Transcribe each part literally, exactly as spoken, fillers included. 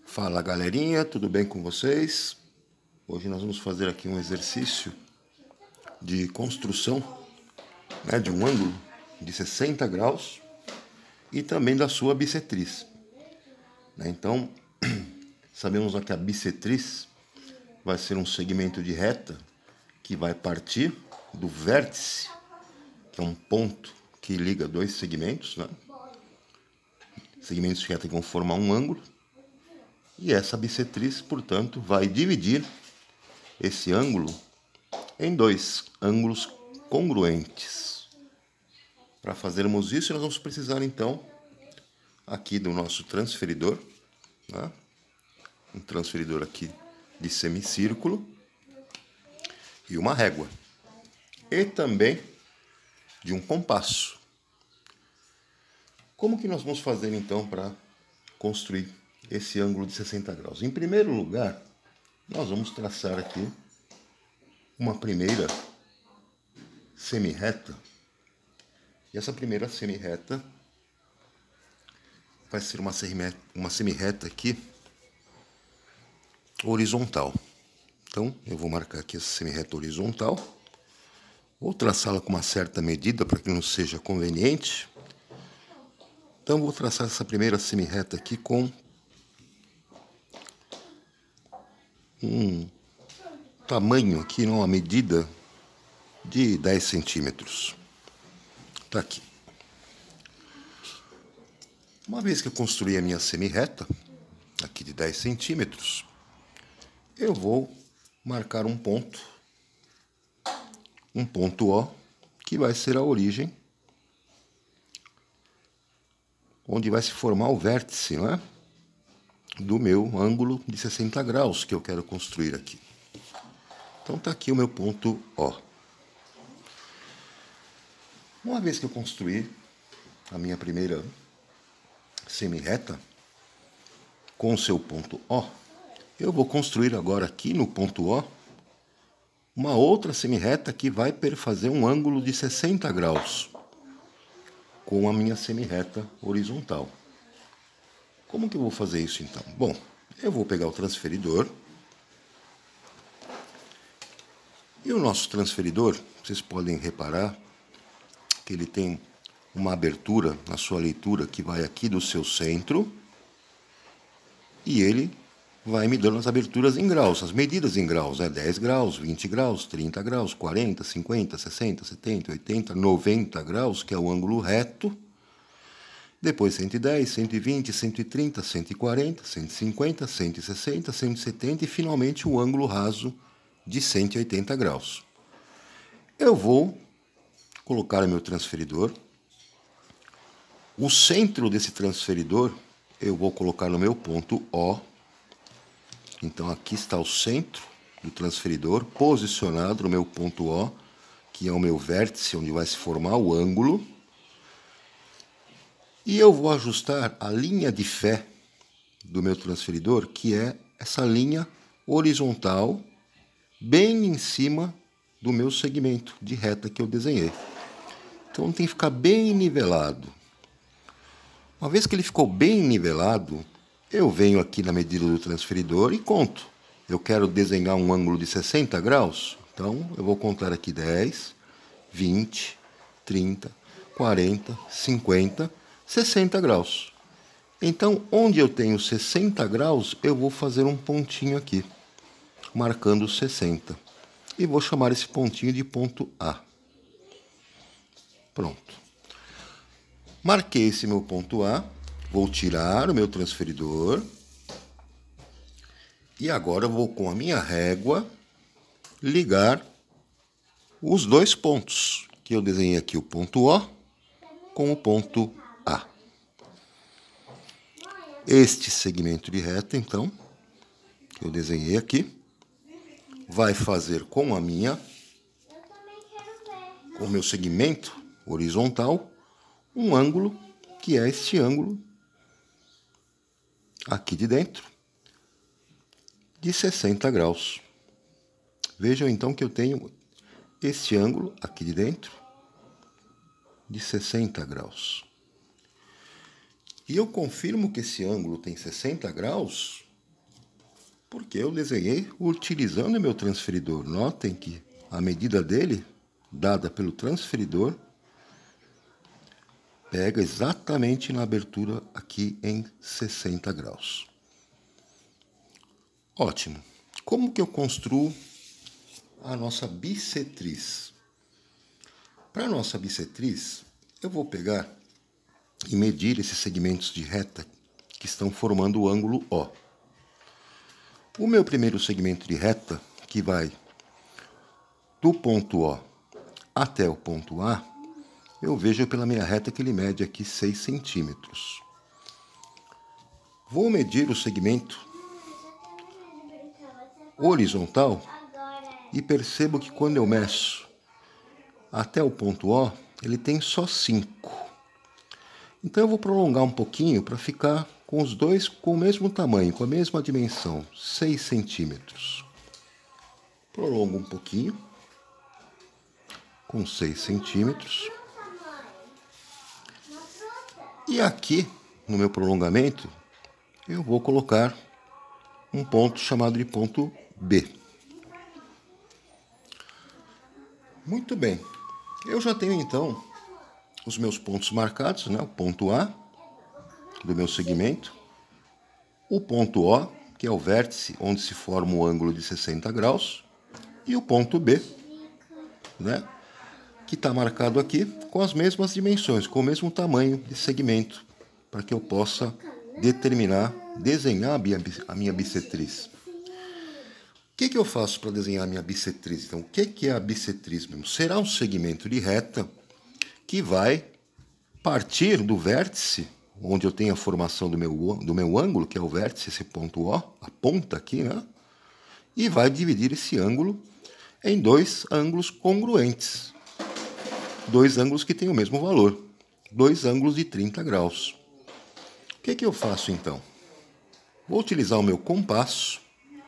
Fala galerinha, tudo bem com vocês? Hoje nós vamos fazer aqui um exercício de construção, né, de um ângulo de sessenta graus e também da sua bissetriz. Então, sabemos que a bissetriz vai ser um segmento de reta que vai partir do vértice, que é um ponto que liga dois segmentos, né? Segmentos de reta que vão formar um ângulo. E essa bissetriz, portanto, vai dividir esse ângulo em dois ângulos congruentes. Para fazermos isso, nós vamos precisar, então, aqui do nosso transferidor, né? Um transferidor aqui de semicírculo e uma régua. E também de um compasso. Como que nós vamos fazer, então, para construir esse ângulo de sessenta graus? Em primeiro lugar, nós vamos traçar aqui uma primeira semi-reta. E essa primeira semi-reta vai ser uma semi-reta, uma semi-reta aqui horizontal. Então, eu vou marcar aqui essa semi-reta horizontal. Vou traçá-la com uma certa medida para que não seja conveniente. Então, vou traçar essa primeira semi-reta aqui com um tamanho aqui, uma medida de dez centímetros. Tá aqui. Uma vez que eu construí a minha semi-reta, aqui de dez centímetros, eu vou marcar um ponto, um ponto O, que vai ser a origem, onde vai se formar o vértice, não é? Do meu ângulo de sessenta graus que eu quero construir aqui. Então tá aqui o meu ponto O. Uma vez que eu construir a minha primeira semi-reta com o seu ponto O, eu vou construir agora aqui no ponto O uma outra semi-reta que vai fazer um ângulo de sessenta graus com a minha semi-reta horizontal. Como que eu vou fazer isso, então? Bom, eu vou pegar o transferidor. E o nosso transferidor, vocês podem reparar que ele tem uma abertura na sua leitura que vai aqui do seu centro. E ele vai me dando as aberturas em graus, as medidas em graus, né? dez graus, vinte graus, trinta graus, quarenta, cinquenta, sessenta, setenta, oitenta, noventa graus, que é o ângulo reto. Depois cento e dez, cento e vinte, cento e trinta, cento e quarenta, cento e cinquenta, cento e sessenta, cento e setenta e finalmente o ângulo raso de cento e oitenta graus. Eu vou colocar o meu transferidor. O centro desse transferidor eu vou colocar no meu ponto O. Então aqui está o centro do transferidor posicionado no meu ponto O, que é o meu vértice onde vai se formar o ângulo. E eu vou ajustar a linha de fé do meu transferidor, que é essa linha horizontal, bem em cima do meu segmento de reta que eu desenhei. Então tem que ficar bem nivelado. Uma vez que ele ficou bem nivelado, eu venho aqui na medida do transferidor e conto. Eu quero desenhar um ângulo de sessenta graus, então eu vou contar aqui dez, vinte, trinta, quarenta, cinquenta, sessenta graus. Então, onde eu tenho sessenta graus, eu vou fazer um pontinho aqui, marcando sessenta. E vou chamar esse pontinho de ponto A. Pronto. Marquei esse meu ponto A, vou tirar o meu transferidor. E agora eu vou, com a minha régua, ligar os dois pontos, que eu desenhei aqui, o ponto O com o ponto A. Este segmento de reta, então, que eu desenhei aqui, vai fazer com a minha, com o meu segmento horizontal, um ângulo que é este ângulo aqui de dentro, de sessenta graus. Vejam então que eu tenho este ângulo aqui de dentro de sessenta graus. E eu confirmo que esse ângulo tem sessenta graus Porque eu desenhei utilizando o meu transferidor. Notem que a medida dele, dada pelo transferidor, pega exatamente na abertura aqui em sessenta graus. Ótimo. Como que eu construo a nossa bissetriz? Para a nossa bissetriz, eu vou pegar e medir esses segmentos de reta que estão formando o ângulo O. O meu primeiro segmento de reta, que vai do ponto O até o ponto A, eu vejo pela minha reta que ele mede aqui seis centímetros. Vou medir o segmento horizontal e percebo que quando eu meço até o ponto O, ele tem só cinco. Então eu vou prolongar um pouquinho para ficar com os dois com o mesmo tamanho, com a mesma dimensão, seis centímetros. Prolongo um pouquinho, com seis centímetros. E aqui, no meu prolongamento, eu vou colocar um ponto chamado de ponto B. Muito bem. Eu já tenho, então, os meus pontos marcados, né? O ponto A do meu segmento, o ponto O, que é o vértice onde se forma o ângulo de sessenta graus, e o ponto B, né? Que está marcado aqui com as mesmas dimensões, com o mesmo tamanho de segmento, para que eu possa determinar, desenhar a minha bissetriz. O que, que eu faço para desenhar a minha bissetriz? Então, o que, que é a bissetriz mesmo? Será um segmento de reta que vai partir do vértice, onde eu tenho a formação do meu, do meu ângulo, que é o vértice, esse ponto O, a ponta aqui, né? E vai dividir esse ângulo em dois ângulos congruentes. Dois ângulos que têm o mesmo valor, dois ângulos de trinta graus. O que, que eu faço então? Vou utilizar o meu compasso.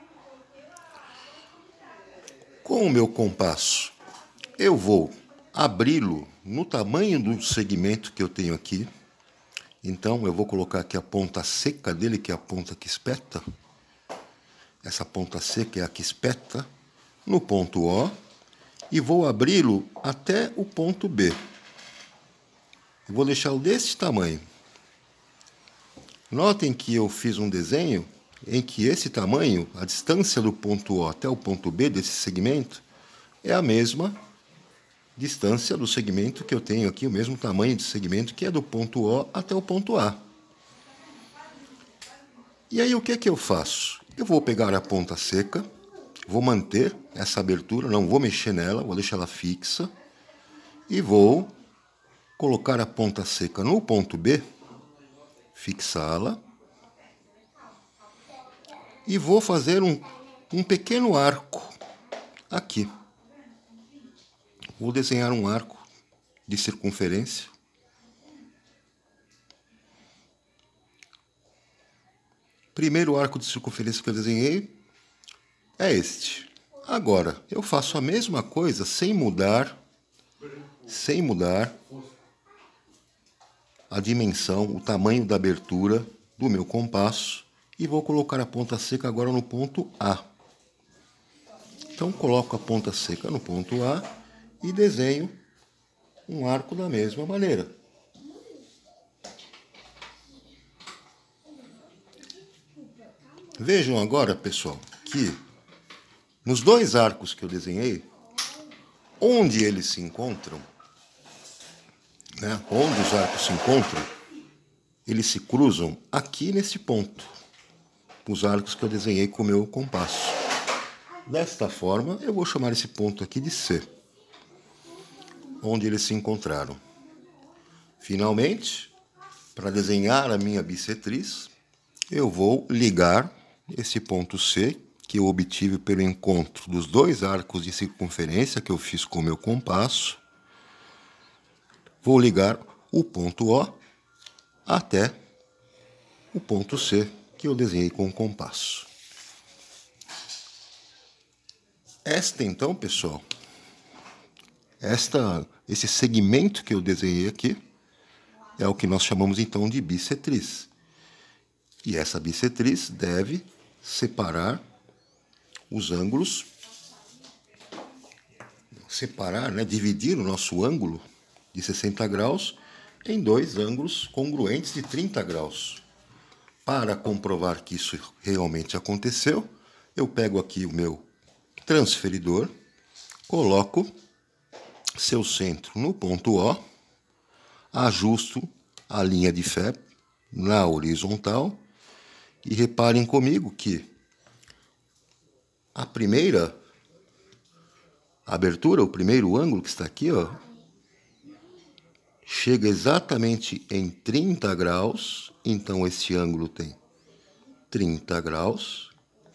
Com o meu compasso, eu vou abri-lo no tamanho do segmento que eu tenho aqui. Então, eu vou colocar aqui a ponta seca dele, que é a ponta que espeta. Essa ponta seca é a que espeta no ponto O. E vou abri-lo até o ponto B. Eu vou deixá-lo desse tamanho. Notem que eu fiz um desenho em que esse tamanho, a distância do ponto O até o ponto B desse segmento, é a mesma distância do segmento que eu tenho aqui, o mesmo tamanho de segmento que é do ponto O até o ponto A. E aí o que é que eu faço? Eu vou pegar a ponta seca, vou manter essa abertura, não vou mexer nela, vou deixar ela fixa. E vou colocar a ponta seca no ponto B, fixá-la. E vou fazer um, um pequeno arco aqui. Vou desenhar um arco de circunferência. Primeiro arco de circunferência que eu desenhei é este. Agora, eu faço a mesma coisa sem mudar, sem mudar a dimensão, o tamanho da abertura do meu compasso e vou colocar a ponta seca agora no ponto A. Então, coloco a ponta seca no ponto A e desenho um arco da mesma maneira. Vejam agora, pessoal, que nos dois arcos que eu desenhei, onde eles se encontram, né, onde os arcos se encontram, eles se cruzam aqui nesse ponto, os arcos que eu desenhei com o meu compasso. Desta forma, eu vou chamar esse ponto aqui de C, onde eles se encontraram. Finalmente, para desenhar a minha bissetriz, eu vou ligar esse ponto C, que eu obtive pelo encontro dos dois arcos de circunferência que eu fiz com o meu compasso. Vou ligar o ponto O até o ponto C, que eu desenhei com o compasso. Esta, então, pessoal, esta, esse segmento que eu desenhei aqui é o que nós chamamos, então, de bissetriz. E essa bissetriz deve separar os ângulos, separar, né, dividir o nosso ângulo de sessenta graus em dois ângulos congruentes de trinta graus. Para comprovar que isso realmente aconteceu, eu pego aqui o meu transferidor, coloco seu centro no ponto O, ajusto a linha de fé na horizontal e reparem comigo que a primeira abertura, o primeiro ângulo que está aqui, ó, chega exatamente em trinta graus, então esse ângulo tem trinta graus.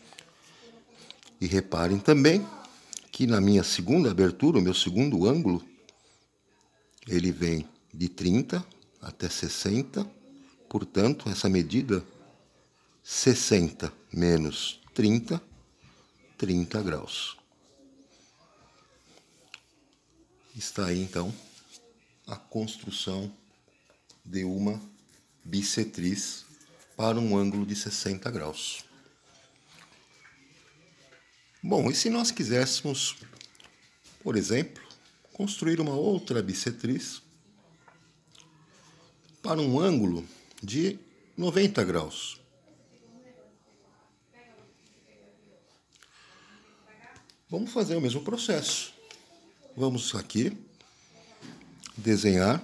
E reparem também que na minha segunda abertura, o meu segundo ângulo, ele vem de trinta até sessenta, portanto, essa medida, sessenta menos trinta, trinta graus. Está aí, então, a construção de uma bissetriz para um ângulo de sessenta graus. Bom, e se nós quiséssemos, por exemplo, construir uma outra bissetriz para um ângulo de noventa graus? Vamos fazer o mesmo processo. Vamos aqui desenhar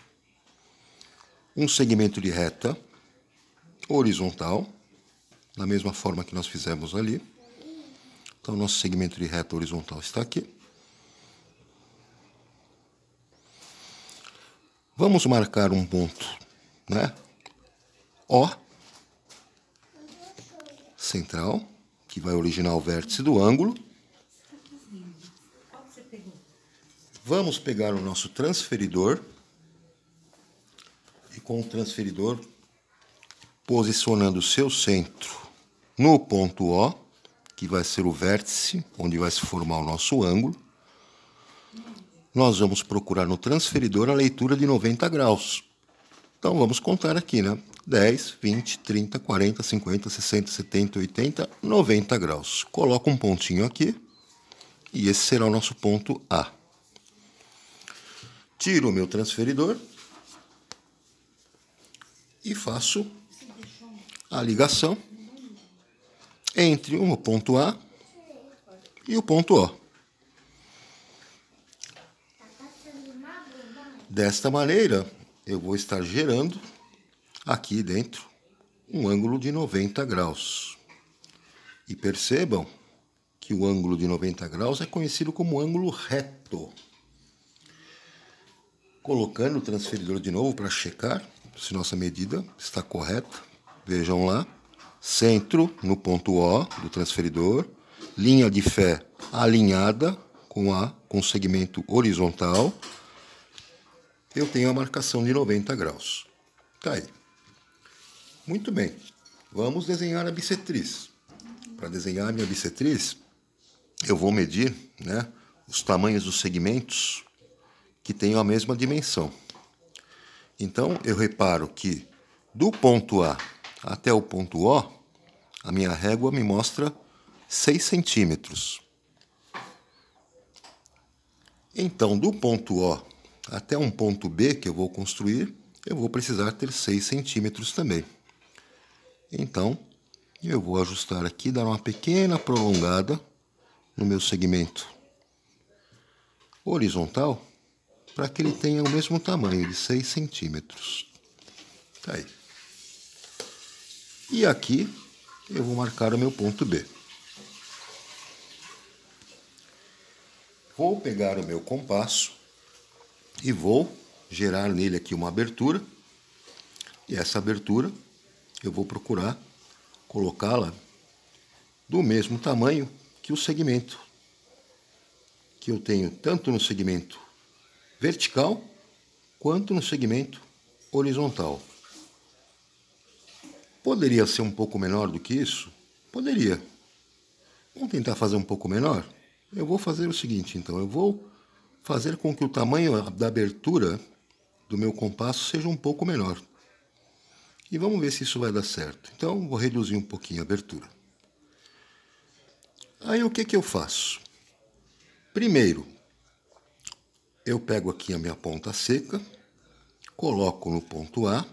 um segmento de reta horizontal, da mesma forma que nós fizemos ali. Então, nosso segmento de reta horizontal está aqui. Vamos marcar um ponto, né? O central, que vai originar o vértice do ângulo. Vamos pegar o nosso transferidor e com o transferidor posicionando o seu centro no ponto O, que vai ser o vértice onde vai se formar o nosso ângulo, nós vamos procurar no transferidor a leitura de noventa graus. Então vamos contar aqui, né? dez, vinte, trinta, quarenta, cinquenta, sessenta, setenta, oitenta, noventa graus. Coloco um pontinho aqui e esse será o nosso ponto A. Tiro o meu transferidor e faço a ligação entre o ponto A e o ponto O. Desta maneira, eu vou estar gerando aqui dentro um ângulo de noventa graus. E percebam que o ângulo de noventa graus é conhecido como ângulo reto. Colocando o transferidor de novo para checar se nossa medida está correta. Vejam lá. Centro no ponto O do transferidor, linha de fé alinhada com, a, com o segmento horizontal, eu tenho a marcação de noventa graus. Tá aí. Muito bem, vamos desenhar a bissetriz. Para desenhar a minha bissetriz, eu vou medir, né, os tamanhos dos segmentos que tenham a mesma dimensão. Então, eu reparo que do ponto A até o ponto O, a minha régua me mostra seis centímetros. Então, do ponto O até um ponto B que eu vou construir, eu vou precisar ter seis centímetros também. Então, eu vou ajustar aqui, dar uma pequena prolongada no meu segmento horizontal, para que ele tenha o mesmo tamanho, de seis centímetros. Tá aí. E aqui eu vou marcar o meu ponto B. Vou pegar o meu compasso e vou gerar nele aqui uma abertura. E essa abertura eu vou procurar colocá-la do mesmo tamanho que o segmento que eu tenho tanto no segmento vertical quanto no segmento horizontal. Poderia ser um pouco menor do que isso? Poderia. Vamos tentar fazer um pouco menor? Eu vou fazer o seguinte, então. Eu vou fazer com que o tamanho da abertura do meu compasso seja um pouco menor. E vamos ver se isso vai dar certo. Então, vou reduzir um pouquinho a abertura. Aí o que que eu faço? Primeiro, eu pego aqui a minha ponta seca, coloco no ponto A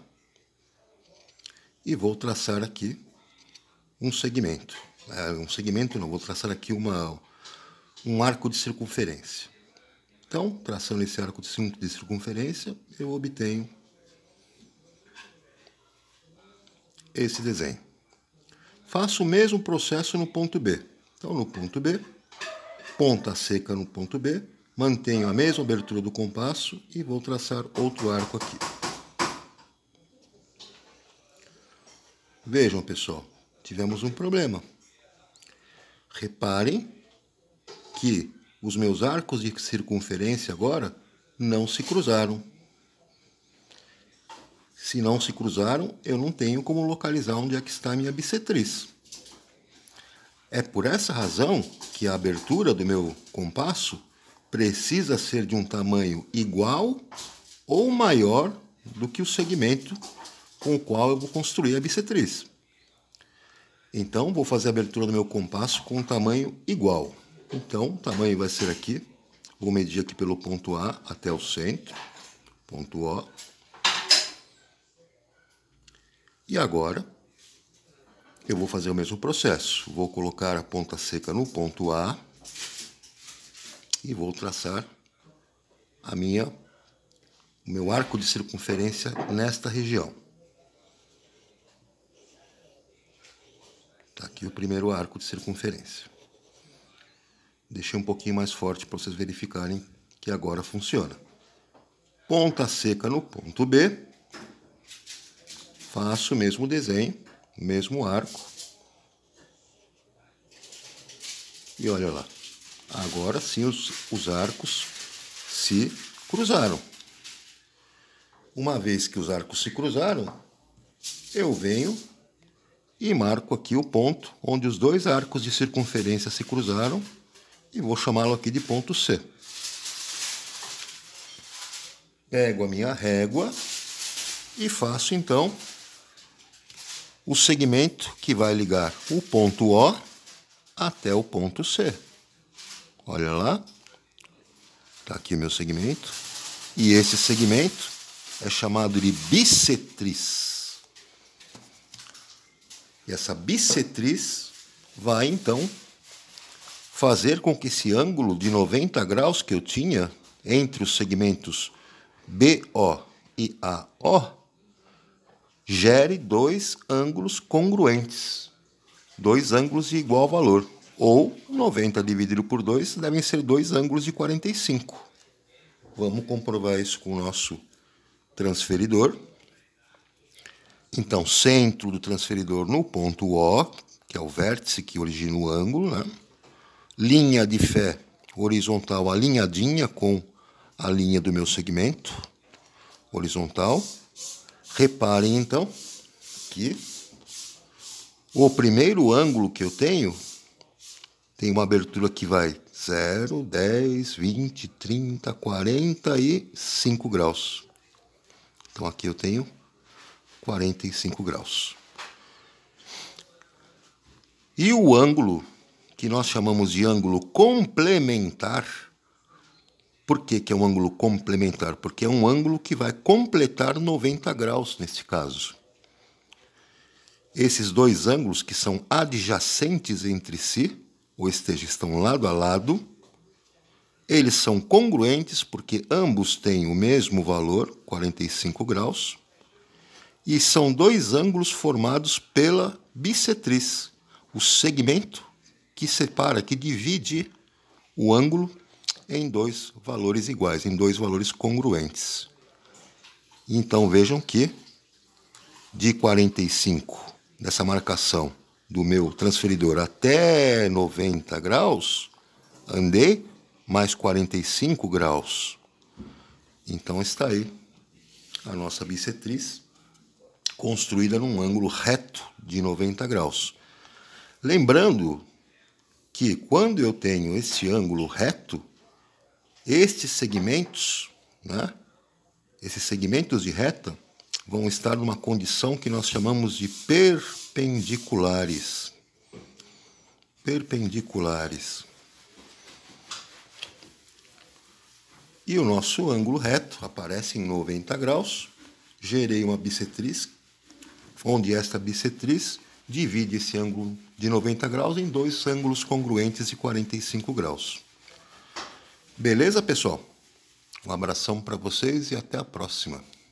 e vou traçar aqui um segmento. É, um segmento não, vou traçar aqui uma, um arco de circunferência. Então, traçando esse arco de circunferência, eu obtenho esse desenho. Faço o mesmo processo no ponto B. Então, no ponto B, ponta seca no ponto B, mantenho a mesma abertura do compasso e vou traçar outro arco aqui. Vejam, pessoal, tivemos um problema. Reparem que os meus arcos de circunferência agora não se cruzaram. Se não se cruzaram, eu não tenho como localizar onde é que está a minha bissetriz. É por essa razão que a abertura do meu compasso precisa ser de um tamanho igual ou maior do que o segmento com o qual eu vou construir a bissetriz. Então, vou fazer a abertura do meu compasso com um tamanho igual. Então, o tamanho vai ser aqui. Vou medir aqui pelo ponto A até o centro. Ponto O. E agora, eu vou fazer o mesmo processo. Vou colocar a ponta seca no ponto A. E vou traçar a minha, o meu arco de circunferência nesta região. Está aqui o primeiro arco de circunferência. Deixei um pouquinho mais forte para vocês verificarem que agora funciona. Ponta seca no ponto B. Faço o mesmo desenho, o mesmo arco. E olha lá. Agora sim os, os arcos se cruzaram. Uma vez que os arcos se cruzaram, eu venho e marco aqui o ponto onde os dois arcos de circunferência se cruzaram. E vou chamá-lo aqui de ponto C. Pego a minha régua e faço, então, o segmento que vai ligar o ponto O até o ponto C. Olha lá. Está aqui o meu segmento. E esse segmento é chamado de bissetriz. E essa bissetriz vai, então, fazer com que esse ângulo de noventa graus que eu tinha entre os segmentos B O e A O gere dois ângulos congruentes, dois ângulos de igual valor, ou noventa dividido por dois devem ser dois ângulos de quarenta e cinco. Vamos comprovar isso com o nosso transferidor. Então, centro do transferidor no ponto O, que é o vértice que origina o ângulo, né? Linha de fé horizontal alinhadinha com a linha do meu segmento horizontal. Reparem, então, que o primeiro ângulo que eu tenho tem uma abertura que vai zero, dez, vinte, trinta, quarenta e cinco graus. Então, aqui eu tenho quarenta e cinco graus. E o ângulo que nós chamamos de ângulo complementar. Por que que é um ângulo complementar? Porque é um ângulo que vai completar noventa graus nesse caso. Esses dois ângulos que são adjacentes entre si, ou esteja, estão lado a lado, eles são congruentes porque ambos têm o mesmo valor, quarenta e cinco graus, e são dois ângulos formados pela bissetriz, o segmento que separa, que divide o ângulo em dois valores iguais, em dois valores congruentes. Então, vejam que de quarenta e cinco, dessa marcação do meu transferidor até noventa graus, andei mais quarenta e cinco graus. Então, está aí a nossa bissetriz construída num ângulo reto de noventa graus. Lembrando que quando eu tenho esse ângulo reto, estes segmentos, né, esses segmentos de reta vão estar numa condição que nós chamamos de perpendiculares. perpendiculares. E o nosso ângulo reto aparece em noventa graus. Gerei uma bissetriz, onde esta bissetriz divide esse ângulo de noventa graus em dois ângulos congruentes de quarenta e cinco graus. Beleza, pessoal? Um abração para vocês e até a próxima.